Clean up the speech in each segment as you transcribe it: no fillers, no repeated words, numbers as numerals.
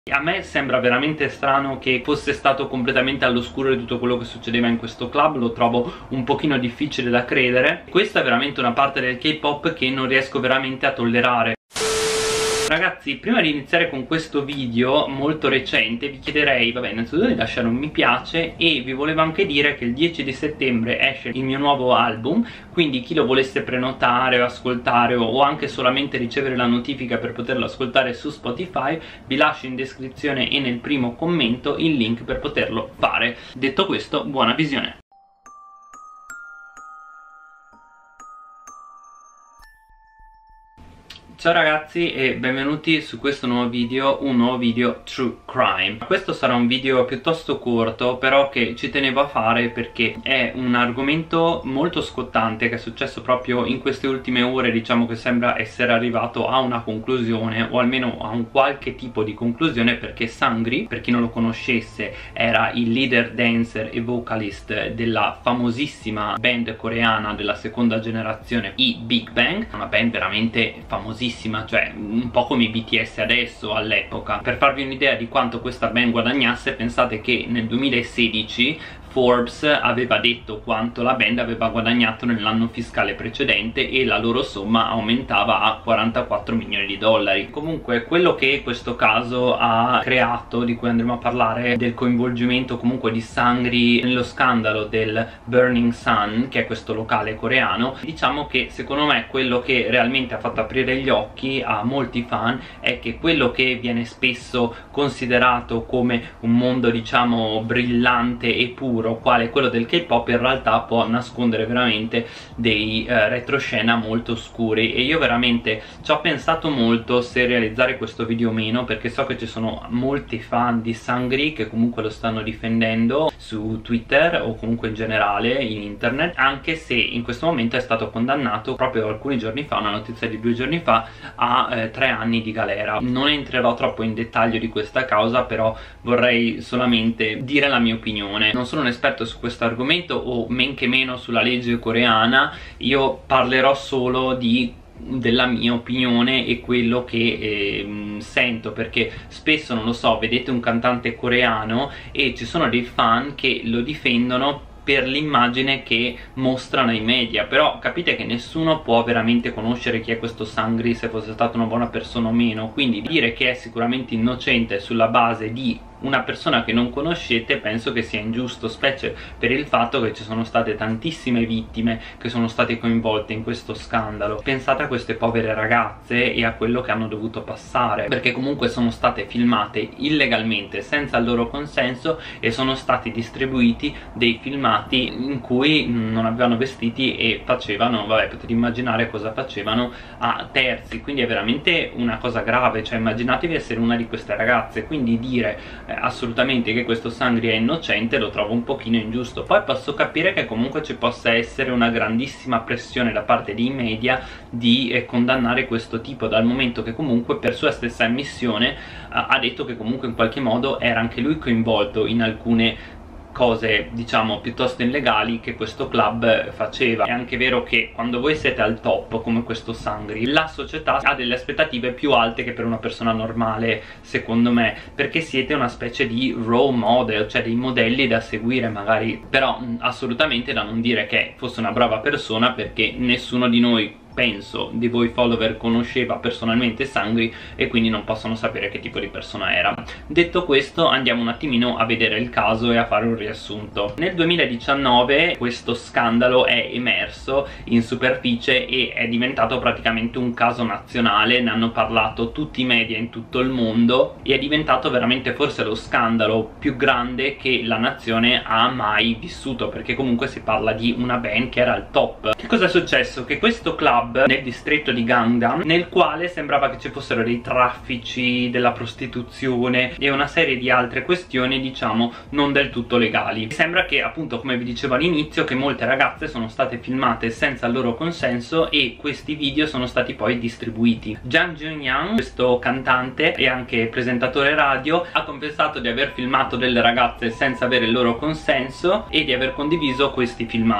A me sembra veramente strano che fosse stato completamente all'oscuro di tutto quello che succedeva in questo club, lo trovo un pochino difficile da credere. Questa è veramente una parte del K-pop che non riesco veramente a tollerare. Ragazzi, prima di iniziare con questo video molto recente vi chiederei, vabbè, innanzitutto di lasciare un mi piace, e vi volevo anche dire che il 10 di settembre esce il mio nuovo album, quindi chi lo volesse prenotare o ascoltare o anche solamente ricevere la notifica per poterlo ascoltare su Spotify, vi lascio in descrizione e nel primo commento il link per poterlo fare. Detto questo, buona visione! Ciao ragazzi e benvenuti su questo nuovo video, un nuovo video True Crime. Questo sarà un video piuttosto corto, però che ci tenevo a fare perché è un argomento molto scottante che è successo proprio in queste ultime ore. Diciamo che sembra essere arrivato a una conclusione, o almeno a un qualche tipo di conclusione, perché Seungri, per chi non lo conoscesse, era il leader dancer e vocalist della famosissima band coreana della seconda generazione, i Big Bang, una band veramente famosissima, cioè un po' come i BTS adesso all'epoca. Per farvi un'idea di quanto questa band guadagnasse, pensate che nel 2016 Forbes aveva detto quanto la band aveva guadagnato nell'anno fiscale precedente e la loro somma aumentava a 44 milioni di dollari. Comunque quello che questo caso ha creato, di cui andremo a parlare, del coinvolgimento comunque di Seungri nello scandalo del Burning Sun, che è questo locale coreano, diciamo che secondo me quello che realmente ha fatto aprire gli occhi a molti fan è che quello che viene spesso considerato come un mondo, diciamo, brillante e puro, quale quello del K-pop, in realtà può nascondere veramente dei retroscena molto oscuri. E io veramente ci ho pensato molto se realizzare questo video o meno, perché so che ci sono molti fan di Seungri che comunque lo stanno difendendo su Twitter o comunque in generale in internet, anche se in questo momento è stato condannato proprio alcuni giorni fa, una notizia di 2 giorni fa, a 3 anni di galera. Non entrerò troppo in dettaglio di questa causa, però vorrei solamente dire la mia opinione. Non sono un esperto su questo argomento, o men che meno sulla legge coreana. Io parlerò solo della mia opinione e quello che sento, perché spesso, non lo so, vedete un cantante coreano e ci sono dei fan che lo difendono per l'immagine che mostrano ai media, però capite che nessuno può veramente conoscere chi è questo Seungri, se fosse stata una buona persona o meno. Quindi dire che è sicuramente innocente sulla base di una persona che non conoscete penso che sia ingiusto, specie per il fatto che ci sono state tantissime vittime che sono state coinvolte in questo scandalo. Pensate a queste povere ragazze e a quello che hanno dovuto passare, perché comunque sono state filmate illegalmente senza il loro consenso e sono stati distribuiti dei filmati in cui non avevano vestiti e facevano, vabbè, potete immaginare cosa facevano, a terzi. Quindi è veramente una cosa grave, cioè immaginatevi essere una di queste ragazze. Quindi dire assolutamente che questo Seungri è innocente lo trovo un pochino ingiusto. Poi posso capire che comunque ci possa essere una grandissima pressione da parte dei media di condannare questo tipo, dal momento che comunque per sua stessa ammissione ha detto che comunque in qualche modo era anche lui coinvolto in alcune cose, diciamo, piuttosto illegali che questo club faceva. È anche vero che quando voi siete al top come questo Seungri, la società ha delle aspettative più alte che per una persona normale, secondo me, perché siete una specie di role model, cioè dei modelli da seguire magari. Però assolutamente da non dire che fosse una brava persona, perché nessuno di noi, penso, di voi follower conosceva personalmente Seungri e quindi non possono sapere che tipo di persona era. Detto questo, andiamo un attimino a vedere il caso e a fare un riassunto. Nel 2019 questo scandalo è emerso in superficie e è diventato praticamente un caso nazionale, ne hanno parlato tutti i media in tutto il mondo e è diventato veramente forse lo scandalo più grande che la nazione ha mai vissuto, perché comunque si parla di una band che era al top. Che cosa è successo? Che questo club nel distretto di Gangnam, nel quale sembrava che ci fossero dei traffici, della prostituzione e una serie di altre questioni, diciamo, non del tutto legali. Sembra che, appunto, come vi dicevo all'inizio, che molte ragazze sono state filmate senza il loro consenso e questi video sono stati poi distribuiti. Jang Joon-young, questo cantante e anche presentatore radio, ha confessato di aver filmato delle ragazze senza avere il loro consenso e di aver condiviso questi filmati.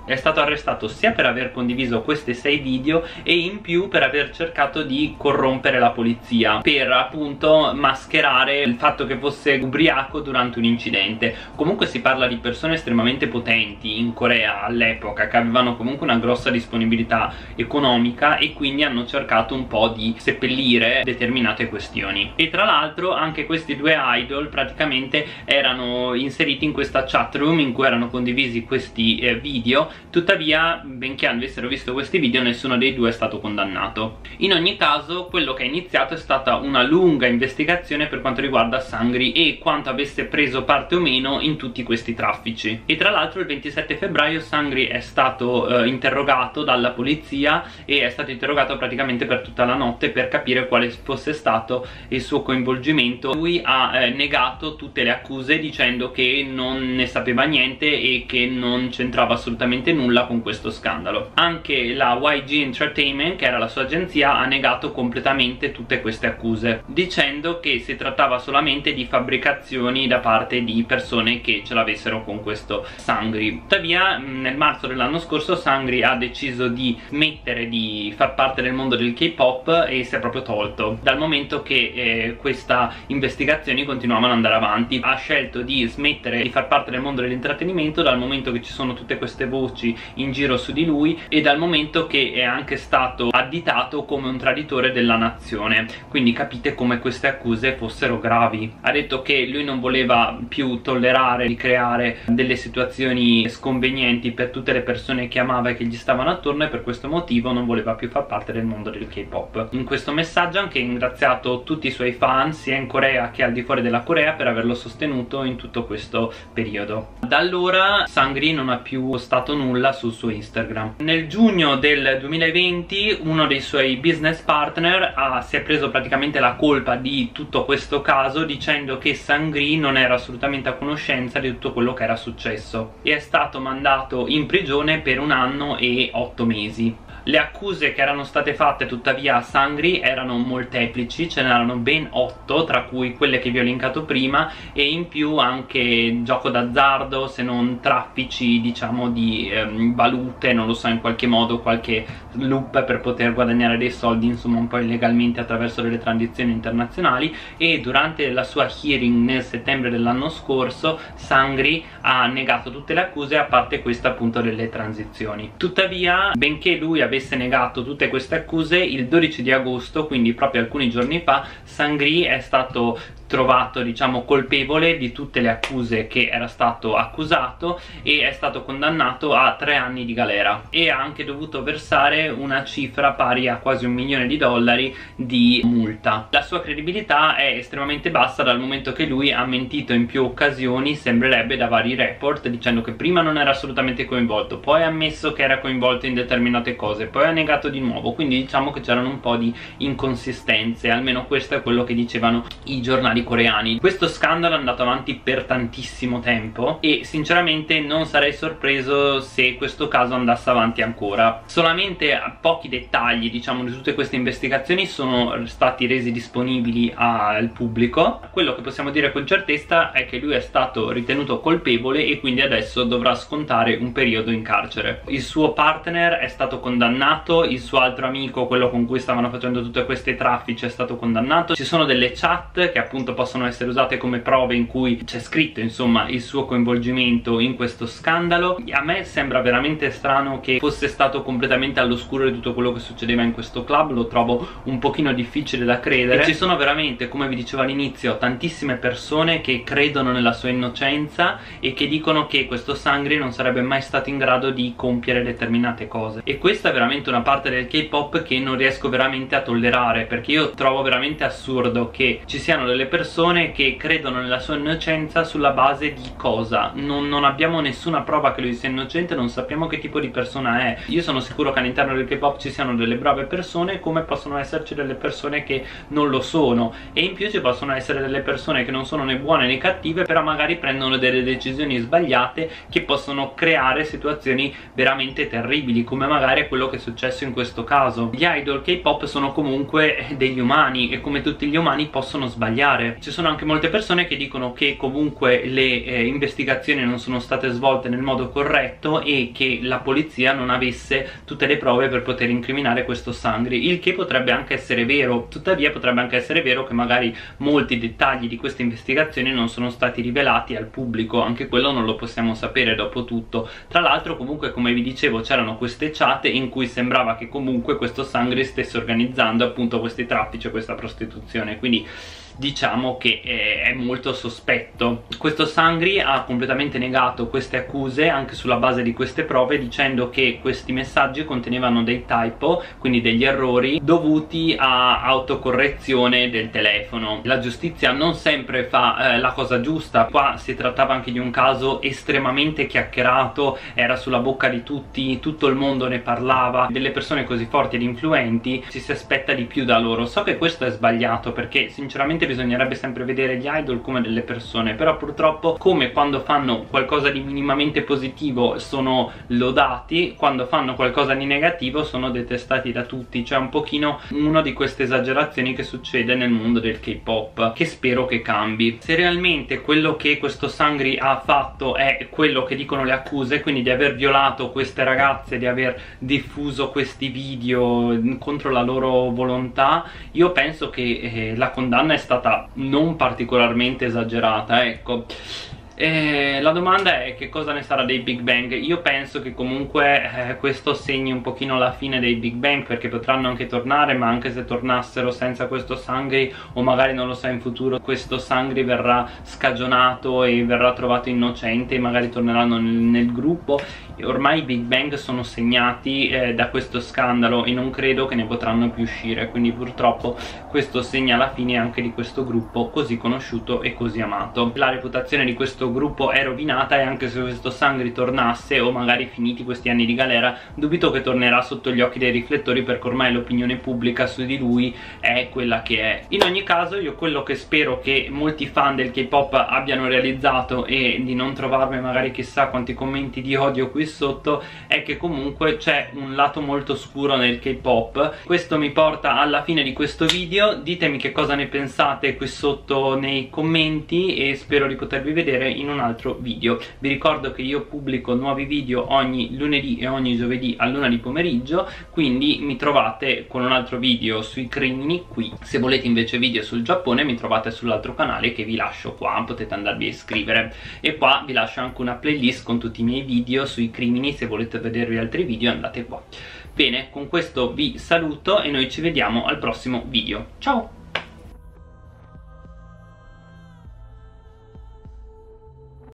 È stato arrestato sia per aver condiviso questi 6 video e in più per aver cercato di corrompere la polizia, per appunto mascherare il fatto che fosse ubriaco durante un incidente. Comunque si parla di persone estremamente potenti in Corea all'epoca, che avevano comunque una grossa disponibilità economica e quindi hanno cercato un po' di seppellire determinate questioni. E tra l'altro anche questi due idol praticamente erano inseriti in questa chat room in cui erano condivisi questi video. Tuttavia, benché avessero visto questi video, nessuno dei due è stato condannato. In ogni caso, quello che è iniziato è stata una lunga investigazione per quanto riguarda Seungri e quanto avesse preso parte o meno in tutti questi traffici. E tra l'altro il 27 febbraio Seungri è stato interrogato dalla polizia e è stato interrogato praticamente per tutta la notte per capire quale fosse stato il suo coinvolgimento. Lui ha negato tutte le accuse dicendo che non ne sapeva niente e che non c'entrava assolutamente nulla con questo scandalo. Anche la YG Entertainment, che era la sua agenzia, ha negato completamente tutte queste accuse, dicendo che si trattava solamente di fabbricazioni da parte di persone che ce l'avessero con questo Seungri. Tuttavia nel marzo dell'anno scorso Seungri ha deciso di smettere di far parte del mondo del K-pop e si è proprio tolto, dal momento che queste investigazioni continuavano ad andare avanti. Ha scelto di smettere di far parte del mondo dell'intrattenimento dal momento che ci sono tutte queste voci in giro su di lui e dal momento che è anche stato additato come un traditore della nazione. Quindi capite come queste accuse fossero gravi. Ha detto che lui non voleva più tollerare di creare delle situazioni sconvenienti per tutte le persone che amava e che gli stavano attorno, e per questo motivo non voleva più far parte del mondo del K-pop. In questo messaggio ha anche ringraziato tutti i suoi fan sia in Corea che al di fuori della Corea per averlo sostenuto in tutto questo periodo. Da allora Seungri non ha più postato nulla sul suo Instagram. Nel giugno del 2020 uno dei suoi business partner si è preso praticamente la colpa di tutto questo caso, dicendo che Seungri non era assolutamente a conoscenza di tutto quello che era successo e è stato mandato in prigione per 1 anno e 8 mesi. Le accuse che erano state fatte tuttavia a Seungri erano molteplici, ce n'erano ben 8, tra cui quelle che vi ho linkato prima, e in più anche gioco d'azzardo, se non traffici diciamo di valute, non lo so, in qualche modo qualche loop per poter guadagnare dei soldi, insomma un po' illegalmente attraverso delle transazioni internazionali. E durante la sua hearing nel settembre dell'anno scorso Seungri ha negato tutte le accuse, a parte questa appunto delle transizioni. Tuttavia, benché lui avesse negato tutte queste accuse, il 12 di agosto, quindi proprio alcuni giorni fa, Seungri è stato trovato diciamo colpevole di tutte le accuse che era stato accusato e è stato condannato a 3 anni di galera e ha anche dovuto versare una cifra pari a quasi $1 milione di multa. La sua credibilità è estremamente bassa dal momento che lui ha mentito in più occasioni, sembrerebbe da vari report, dicendo che prima non era assolutamente coinvolto, poi ha ammesso che era coinvolto in determinate cose, poi ha negato di nuovo. Quindi diciamo che c'erano un po' di inconsistenze, almeno questo è quello che dicevano i giornali coreani. Questo scandalo è andato avanti per tantissimo tempo e sinceramente non sarei sorpreso se questo caso andasse avanti ancora. Solamente pochi dettagli diciamo di tutte queste investigazioni sono stati resi disponibili al pubblico. Quello che possiamo dire con certezza è che lui è stato ritenuto colpevole e quindi adesso dovrà scontare un periodo in carcere. Il suo partner è stato condannato, il suo altro amico, quello con cui stavano facendo tutte queste traffici, è stato condannato. Ci sono delle chat che appunto possono essere usate come prove in cui c'è scritto insomma il suo coinvolgimento in questo scandalo. A me sembra veramente strano che fosse stato completamente all'oscuro di tutto quello che succedeva in questo club, lo trovo un pochino difficile da credere. E ci sono veramente, come vi dicevo all'inizio, tantissime persone che credono nella sua innocenza e che dicono che questo Seungri non sarebbe mai stato in grado di compiere determinate cose, e questa è veramente una parte del K-pop che non riesco veramente a tollerare, perché io trovo veramente assurdo che ci siano delle persone che credono nella sua innocenza sulla base di cosa? Non abbiamo nessuna prova che lui sia innocente, non sappiamo che tipo di persona è. Io sono sicuro che all'interno del K-pop ci siano delle brave persone, come possono esserci delle persone che non lo sono, e in più ci possono essere delle persone che non sono né buone né cattive, però magari prendono delle decisioni sbagliate che possono creare situazioni veramente terribili, come magari quello che che è successo in questo caso. Gli idol K-pop sono comunque degli umani e come tutti gli umani possono sbagliare. Ci sono anche molte persone che dicono che comunque le investigazioni non sono state svolte nel modo corretto e che la polizia non avesse tutte le prove per poter incriminare questo Seungri, il che potrebbe anche essere vero. Tuttavia potrebbe anche essere vero che magari molti dettagli di queste investigazioni non sono stati rivelati al pubblico, anche quello non lo possiamo sapere dopo tutto. Tra l'altro comunque, come vi dicevo, c'erano queste chat in cui sembrava che comunque questo Seungri stesse organizzando appunto questi traffici e questa prostituzione, quindi diciamo che è molto sospetto. Questo Seungri ha completamente negato queste accuse anche sulla base di queste prove, dicendo che questi messaggi contenevano dei typo, quindi degli errori dovuti a autocorrezione del telefono. La giustizia non sempre fa la cosa giusta. Qua si trattava anche di un caso estremamente chiacchierato, era sulla bocca di tutti, tutto il mondo ne parlava. Delle persone così forti ed influenti ci si aspetta di più da loro. So che questo è sbagliato, perché sinceramente bisognerebbe sempre vedere gli idol come delle persone, però purtroppo, come quando fanno qualcosa di minimamente positivo sono lodati, quando fanno qualcosa di negativo sono detestati da tutti. C'è un pochino una di queste esagerazioni che succede nel mondo del K-pop, che spero che cambi. Se realmente quello che questo Seungri ha fatto è quello che dicono le accuse, quindi di aver violato queste ragazze, di aver diffuso questi video contro la loro volontà, io penso che la condanna è stata non particolarmente esagerata, ecco. La domanda è: che cosa ne sarà dei Big Bang? Io penso che comunque questo segni un pochino la fine dei Big Bang, perché potranno anche tornare, ma anche se tornassero senza questo Seungri, o magari non lo so, in futuro questo Seungri verrà scagionato e verrà trovato innocente e magari torneranno nel gruppo. E ormai i Big Bang sono segnati da questo scandalo e non credo che ne potranno più uscire, quindi purtroppo questo segna la fine anche di questo gruppo così conosciuto e così amato. La reputazione di questo gruppo è rovinata, e anche se questo Seungri tornasse, o magari finiti questi anni di galera, dubito che tornerà sotto gli occhi dei riflettori, perché ormai l'opinione pubblica su di lui è quella che è. In ogni caso, io quello che spero che molti fan del K-pop abbiano realizzato, e di non trovarmi magari chissà quanti commenti di odio qui sotto, è che comunque c'è un lato molto scuro nel K-pop. Questo mi porta alla fine di questo video. Ditemi che cosa ne pensate qui sotto nei commenti e spero di potervi vedere in un altro video. Vi ricordo che io pubblico nuovi video ogni lunedì e ogni giovedì all'1 di pomeriggio, quindi mi trovate con un altro video sui crimini qui. Se volete invece video sul Giappone mi trovate sull'altro canale che vi lascio qua, potete andarvi a iscrivere, e qua vi lascio anche una playlist con tutti i miei video sui crimini. Se volete vedervi altri video andate qua. Bene, con questo vi saluto e noi ci vediamo al prossimo video. Ciao!